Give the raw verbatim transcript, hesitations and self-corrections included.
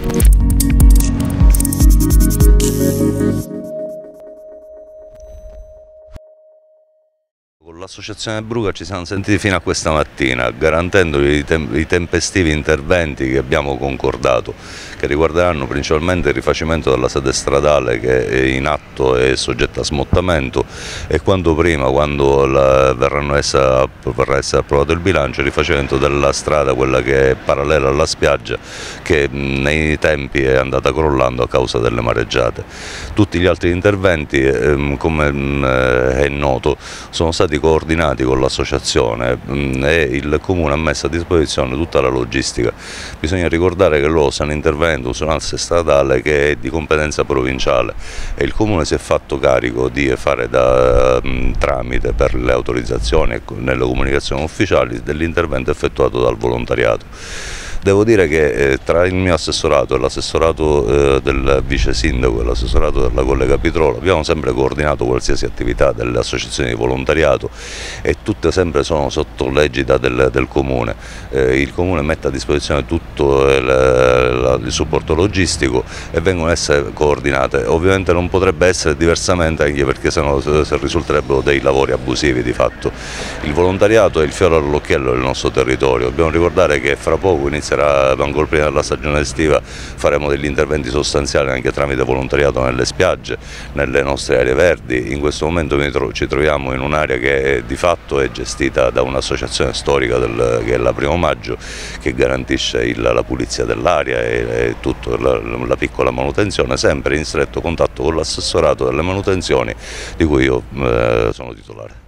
Con l'associazione Bruca ci siamo sentiti fino a questa mattina, garantendo i, tem i tempestivi interventi che abbiamo concordato, che riguarderanno principalmente il rifacimento della sede stradale che è in atto e soggetta a smottamento, e quanto prima, quando la, verranno essa, verrà essere approvato il bilancio, il rifacimento della strada, quella che è parallela alla spiaggia, che nei tempi è andata crollando a causa delle mareggiate. Tutti gli altri interventi, ehm, come eh, è noto, sono stati coordinati con l'associazione e il Comune ha messo a disposizione tutta la logistica. Bisogna ricordare che loro stanno intervenendo su un'asse stradale che è di competenza provinciale e il Comune si è fatto carico di fare da um, tramite per le autorizzazioni e nelle comunicazioni ufficiali dell'intervento effettuato dal volontariato. Devo dire che eh, tra il mio assessorato e l'assessorato eh, del vice sindaco e l'assessorato della collega Pitrola abbiamo sempre coordinato qualsiasi attività delle associazioni di volontariato e tutte sempre sono sotto l'egida del, del Comune. Eh, il Comune mette a disposizione tutto il, la, il supporto logistico e vengono essere coordinate. Ovviamente non potrebbe essere diversamente, anche perché sennò se risulterebbero dei lavori abusivi di fatto. Il volontariato è il fiore all'occhiello del nostro territorio. Dobbiamo ricordare che fra poco inizia ancora prima della stagione estiva faremo degli interventi sostanziali anche tramite volontariato nelle spiagge, nelle nostre aree verdi. In questo momento ci troviamo in un'area che è, di fatto è gestita da un'associazione storica del, che è la Primo Maggio, che garantisce il, la pulizia dell'area e, e tutta la, la piccola manutenzione, sempre in stretto contatto con l'assessorato delle manutenzioni di cui io eh, sono titolare.